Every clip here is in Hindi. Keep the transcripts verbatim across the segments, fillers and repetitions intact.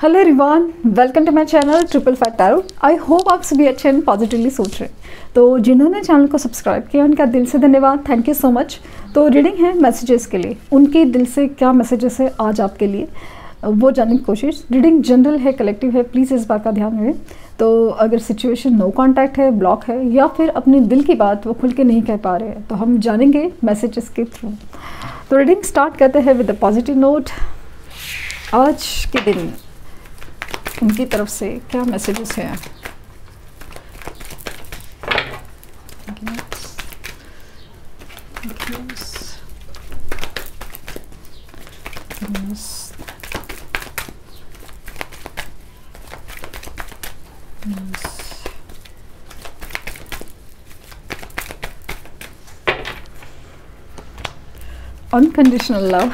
Hello everyone, welcome to my channel triple five tarot. I hope आप सभी अच्छे एंड पॉजिटिवली सोच रहे हैं। तो जिन्होंने चैनल को सब्सक्राइब किया उनका दिल से धन्यवाद, थैंक यू सो मच। तो रीडिंग है मैसेजेस के लिए, उनके दिल से क्या मैसेजेस है आज आपके लिए वो जानने की कोशिश। रीडिंग जनरल है, कलेक्टिव है, प्लीज़ इस बात का ध्यान रखें। तो अगर सिचुएशन नो कॉन्टैक्ट है, ब्लॉक है या फिर अपने दिल की बात वो खुल के नहीं कह पा रहे हैं तो हम जानेंगे मैसेजेस के थ्रू। तो रीडिंग स्टार्ट करते हैं विद अ पॉजिटिव नोट। आज के दिन उनकी तरफ से क्या मैसेजेस हैं? अनकंडीशनल लव,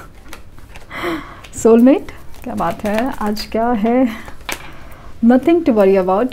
सोलमेट, क्या बात है। आज क्या है? Nothing to worry about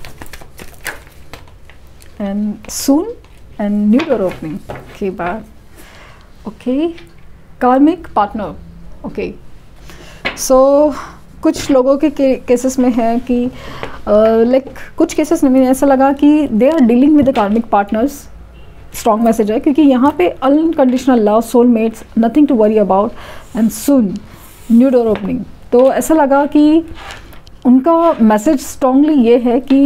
and soon and new door opening की बात। ओके, कार्मिक पार्टनर। ओके, सो कुछ लोगों के केसेस में है कि लाइक uh, कुछ केसेस में ऐसा लगा कि they are dealing with the karmic partners. Strong message है क्योंकि यहाँ पे unconditional love, soulmates, nothing to worry about and soon new door opening. तो ऐसा लगा कि उनका मैसेज स्ट्रांगली ये है कि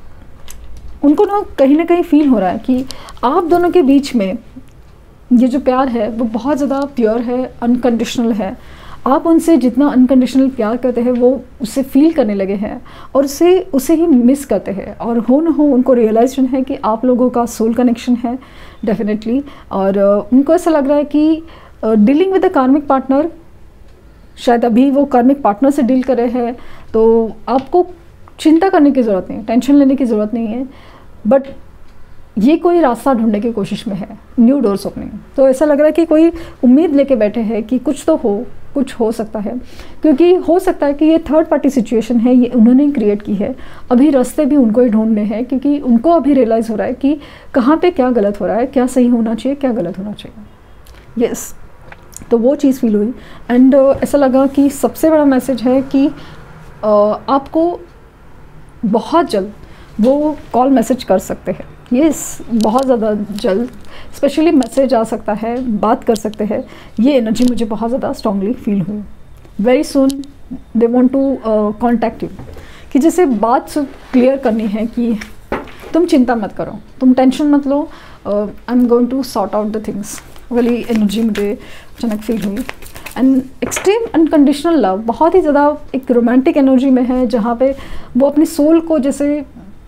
उनको ना कहीं ना कहीं फील हो रहा है कि आप दोनों के बीच में ये जो प्यार है वो बहुत ज़्यादा प्योर है, अनकंडीशनल है। आप उनसे जितना अनकंडीशनल प्यार करते हैं वो उससे फील करने लगे हैं और उसे उसे ही मिस करते हैं। और हो ना हो उनको रियलाइजेशन है कि आप लोगों का सोल कनेक्शन है डेफिनेटली। और उनको ऐसा लग रहा है कि dealing with the karmic partner, शायद अभी वो कार्मिक पार्टनर से डील कर रहे हैं तो आपको चिंता करने की ज़रूरत नहीं है, टेंशन लेने की ज़रूरत नहीं है। बट ये कोई रास्ता ढूंढने की कोशिश में है, न्यू डोर्स ओपनिंग। तो ऐसा लग रहा है कि कोई उम्मीद लेके बैठे हैं कि कुछ तो हो, कुछ हो सकता है। क्योंकि हो सकता है कि ये थर्ड पार्टी सिचुएशन है, ये उन्होंने क्रिएट की है। अभी रास्ते भी उनको ही ढूंढने हैं क्योंकि उनको अभी रियलाइज़ हो रहा है कि कहाँ पे क्या गलत हो रहा है, क्या सही होना चाहिए, क्या गलत होना चाहिए। यस, तो वो चीज़ फील हुई। एंड uh, ऐसा लगा कि सबसे बड़ा मैसेज है कि uh, आपको बहुत जल्द वो कॉल मैसेज कर सकते हैं। यस, बहुत ज़्यादा जल्द स्पेशली मैसेज आ सकता है, बात कर सकते हैं। ये एनर्जी मुझे बहुत ज़्यादा स्ट्रांगली फील हुई। Very soon they want to contact you, कि जैसे बात क्लियर करनी है कि तुम चिंता मत करो, तुम टेंशन मत लो, I am going to sort out the things. वाली एनर्जी मुझे अचानक फील हुई। एंड एक्सट्रीम अनकंडीशनल लव, बहुत ही ज़्यादा एक रोमांटिक एनर्जी में है जहाँ पे वो अपनी सोल को जैसे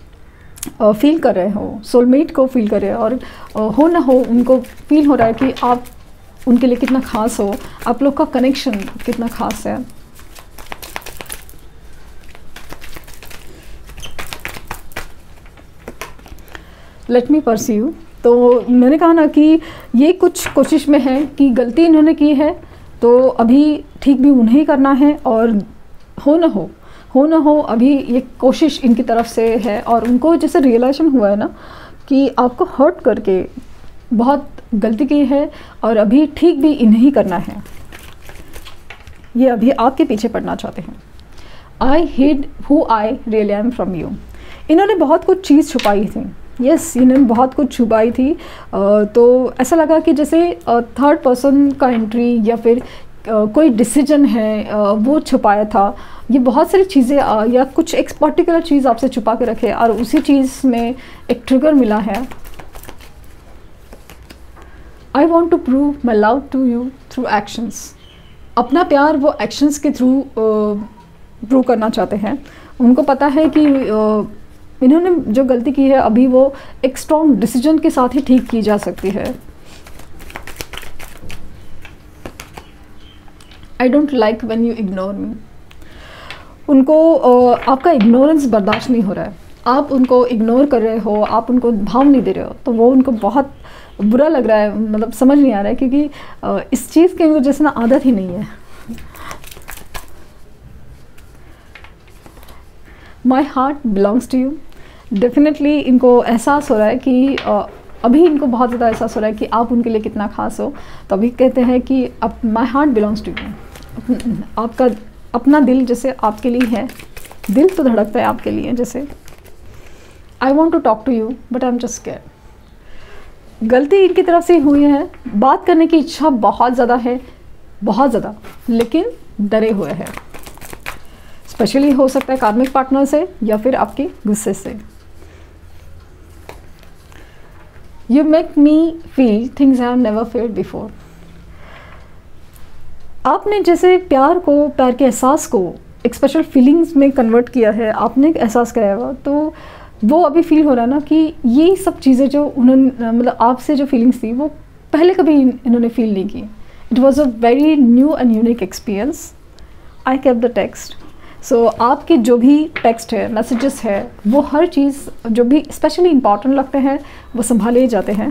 फील कर रहे हो, सोलमेट को फील कर रहे हैं। और uh, हो ना हो उनको फील हो रहा है कि आप उनके लिए कितना खास हो, आप लोग का कनेक्शन कितना खास है। Let me pursue. तो मैंने कहा ना कि ये कुछ कोशिश में है कि गलती इन्होंने की है तो अभी ठीक भी उन्हें ही करना है। और हो ना हो हो ना हो अभी ये कोशिश इनकी तरफ से है। और उनको जैसे रियलाइजेशन हुआ है ना कि आपको हर्ट करके बहुत गलती की है और अभी ठीक भी इन्हें ही करना है। ये अभी आपके पीछे पड़ना चाहते हैं। I hid who I really am from you. इन्होंने बहुत कुछ चीज़ छुपाई थी। यस yes, इन्होंने बहुत कुछ छुपाई थी। तो ऐसा लगा कि जैसे थर्ड पर्सन का एंट्री या फिर कोई डिसीजन है वो छुपाया था। ये बहुत सारी चीज़ें या कुछ एक पर्टिकुलर चीज़ आपसे छुपा के रखे और उसी चीज़ में एक ट्रिगर मिला है। I want to prove my love to you through actions. अपना प्यार वो एक्शंस के थ्रू प्रूव करना चाहते हैं। उनको पता है कि uh, इन्होंने जो गलती की है अभी वो एक स्ट्रॉन्ग डिसीजन के साथ ही ठीक की जा सकती है। I don't like when you ignore me. उनको uh, आपका इग्नोरेंस बर्दाश्त नहीं हो रहा है। आप उनको इग्नोर कर रहे हो, आप उनको भाव नहीं दे रहे हो, तो वो उनको बहुत बुरा लग रहा है। मतलब समझ नहीं आ रहा है क्योंकि uh, इस चीज़ की जैसे ना आदत ही नहीं है। My heart belongs to you. Definitely इनको एहसास हो रहा है कि uh, अभी इनको बहुत ज़्यादा एहसास हो रहा है कि आप उनके लिए कितना खास हो। तो अभी कहते हैं कि अब my heart belongs to you. आपका अपना दिल जैसे आपके लिए है, दिल तो धड़कता है आपके लिए, जैसे I want to talk to you but I am just scared. गलती इनकी तरफ से हुई है, बात करने की इच्छा बहुत ज़्यादा है, बहुत ज़्यादा, लेकिन डरे हुए हैं। स्पेशली हो सकता है कार्मिक पार्टनर से या फिर आपके गुस्से से। You make me feel things I have never felt before. आपने जैसे प्यार को, प्यार के एहसास को एक स्पेशल फीलिंग्स में कन्वर्ट किया है, आपने एक एहसास कराया हुआ, तो वो अभी फील हो रहा है ना कि ये सब चीज़ें जो उन्होंने मतलब आपसे जो फीलिंग्स थी वो पहले कभी इन्होंने फील नहीं की। It was a very new and unique experience. I kept the text. So आपके जो भी टेक्स्ट है, मैसेजेस है, वो हर चीज़ जो भी स्पेशली इम्पॉर्टेंट लगते हैं वो संभाले जाते हैं।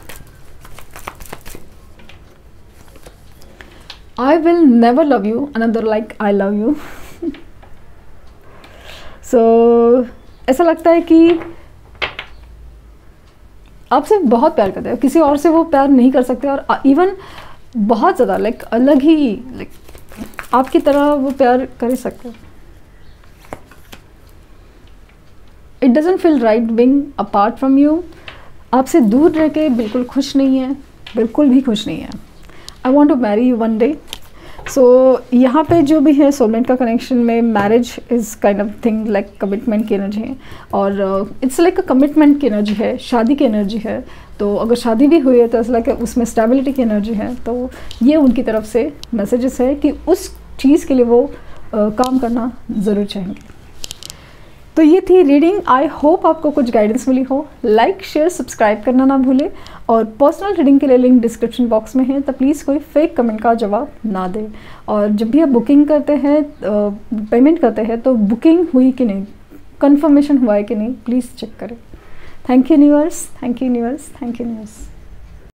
I will never love you another like I love you। so ऐसा लगता है कि आपसे बहुत प्यार करते हैं, किसी और से वो प्यार नहीं कर सकते, और इवन बहुत ज़्यादा लाइक अलग ही लाइक आपकी तरह वो प्यार कर ही सकते हैं। It doesn't feel right being apart from you. आपसे दूर रह के बिल्कुल खुश नहीं है, बिल्कुल भी खुश नहीं है। I want to marry you one day. So यहाँ पे जो भी है सोलमेट का कनेक्शन में marriage is kind of thing like commitment की एनर्जी है, और इट्स लाइक अ कमिटमेंट की एनर्जी है, शादी की एनर्जी है। तो अगर शादी भी हुई है तो ऐसा लाइक उसमें स्टेबिलिटी की एनर्जी है। तो ये उनकी तरफ से मैसेजेस है कि उस चीज़ के लिए वो uh, काम करना ज़रूर चाहेंगे। तो ये थी रीडिंग। आई होप आपको कुछ गाइडेंस मिली हो। लाइक शेयर सब्सक्राइब करना ना भूलें, और पर्सनल रीडिंग के लिए लिंक डिस्क्रिप्शन बॉक्स में है, तो प्लीज़ कोई फेक कमेंट का जवाब ना दें। और जब भी आप बुकिंग करते हैं, पेमेंट करते हैं, तो बुकिंग हुई कि नहीं, कंफर्मेशन हुआ है कि नहीं, प्लीज़ चेक करें। Thank you universe, thank you universe, thank you universe.